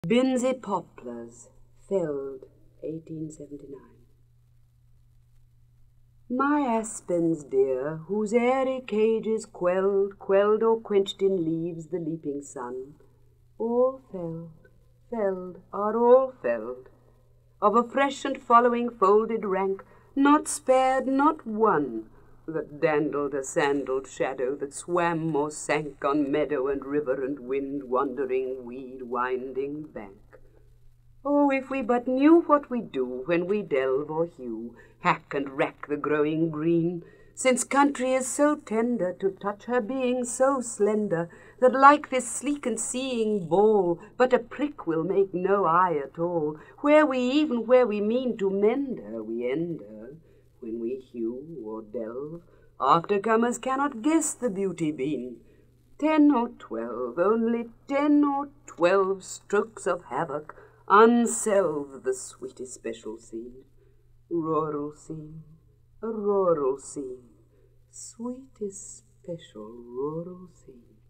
Binsey Poplars, felled 1879. My aspens dear, whose airy cages quelled or quenched in leaves the leaping sun, all felled, are all felled, of a fresh and following folded rank, not spared, not one, that dandled a sandaled shadow, that swam or sank on meadow and river and wind-wandering, weed-winding bank. Oh, if we but knew what we do when we delve or hew, hack and rack the growing green, since country is so tender to touch her being so slender, that like this sleek and seeing ball, but a prick will make no eye at all, where we mean to mend her, we end her, when we hew or delve, aftercomers cannot guess the beauty bean. 10 or 12, only 10 or 12 strokes of havoc unselve the sweet especial scene. Rural scene, a rural scene, sweet especial rural scene.